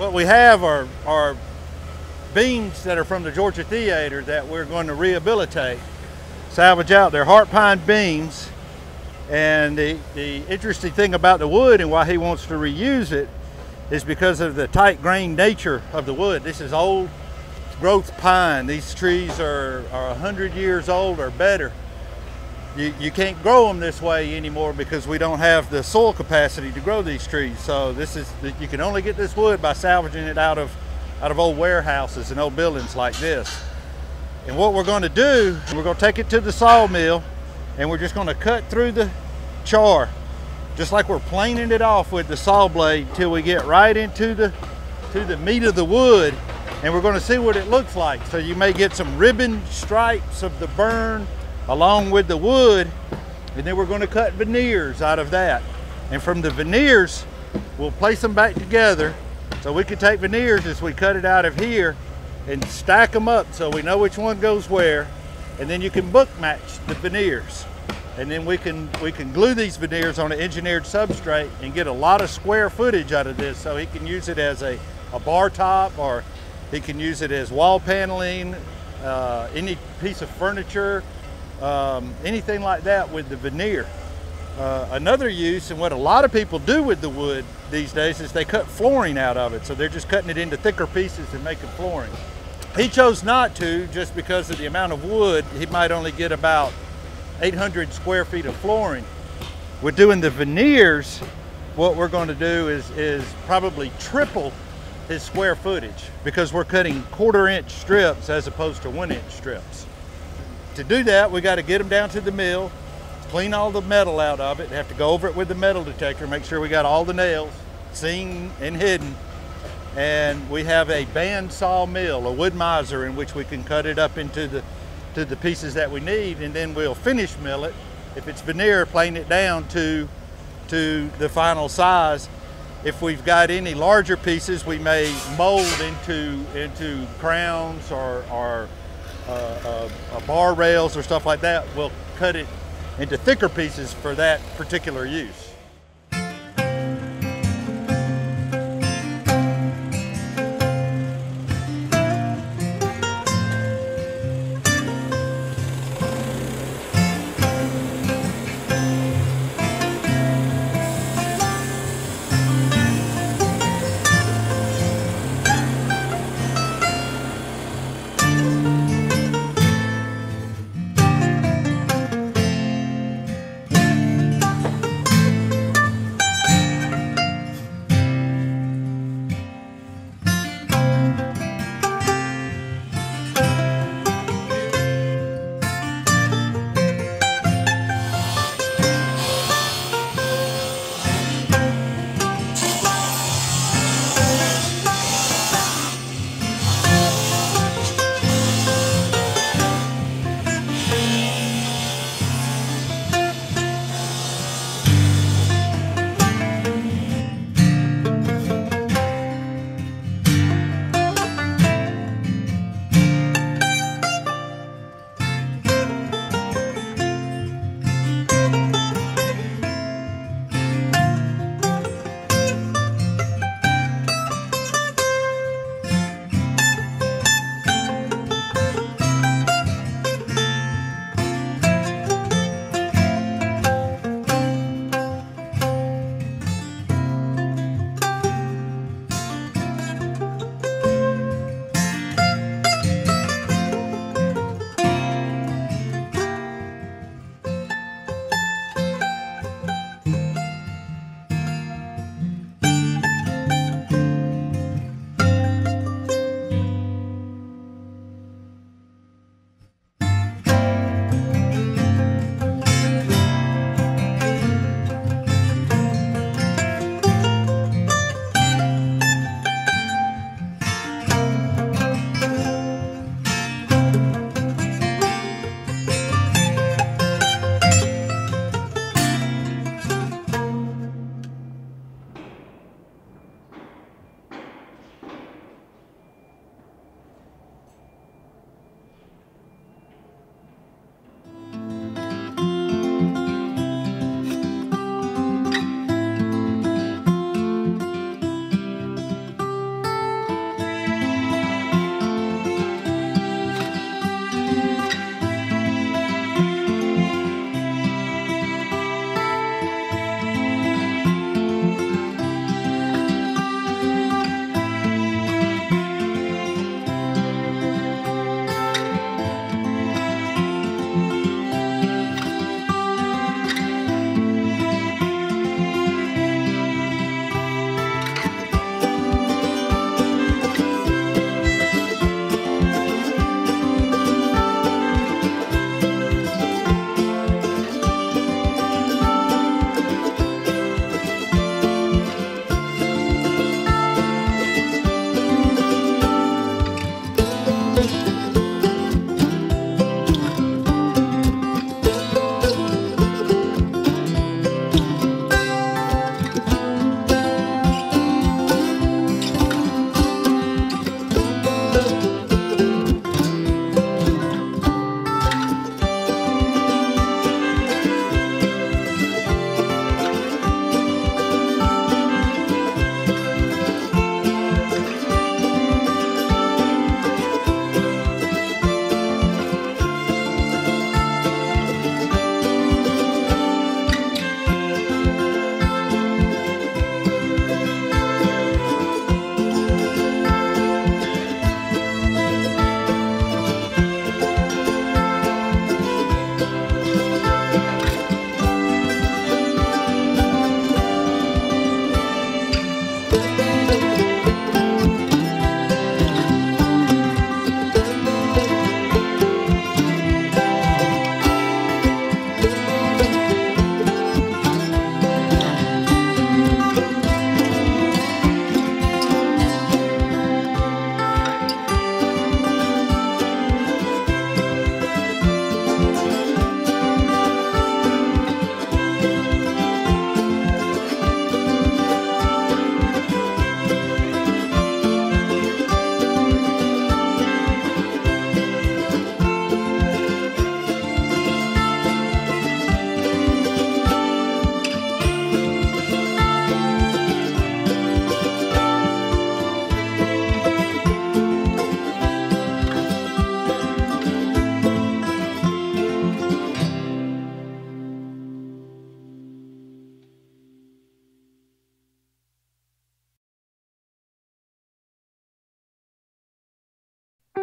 What we have are beams that are from the Georgia Theater that we're going to rehabilitate, salvage out. They're heart pine beams, and the interesting thing about the wood and why he wants to reuse it is because of the tight grained nature of the wood. This is old growth pine. These trees are 100 years old or better. You can't grow them this way anymore because we don't have the soil capacity to grow these trees. So you can only get this wood by salvaging it out of old warehouses and old buildings like this. And what we're going to do, we're going to take it to the sawmill, and we're just going to cut through the char, just like we're planing it off with the saw blade till we get right into the meat of the wood, and we're going to see what it looks like. So you may get some ribbon stripes of the burn along with the wood, and then we're going to cut veneers out of that. And from the veneers, we'll place them back together. So we can take veneers as we cut it out of here and stack them up so we know which one goes where. And then you can book match the veneers. And then we can glue these veneers on an engineered substrate and get a lot of square footage out of this, so he can use it as a bar top, or he can use it as wall paneling, any piece of furniture, anything like that with the veneer. Another use, and what a lot of people do with the wood these days, is they cut flooring out of it. So they're just cutting it into thicker pieces and making flooring. He chose not to, just because of the amount of wood. He might only get about 800 square feet of flooring. With doing the veneers, what we're going to do is probably triple his square footage, because we're cutting 1/4 inch strips as opposed to 1 inch strips. To do that, we got to get them down to the mill, clean all the metal out of it, have to go over it with the metal detector, make sure we got all the nails seen and hidden. And we have a band saw mill, a wood miser, in which we can cut it up into the pieces that we need, and then we'll finish mill it. If it's veneer, plane it down to the final size. If we've got any larger pieces, we may mold into crowns or bar rails or stuff like that. We'll cut it into thicker pieces for that particular use.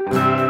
you.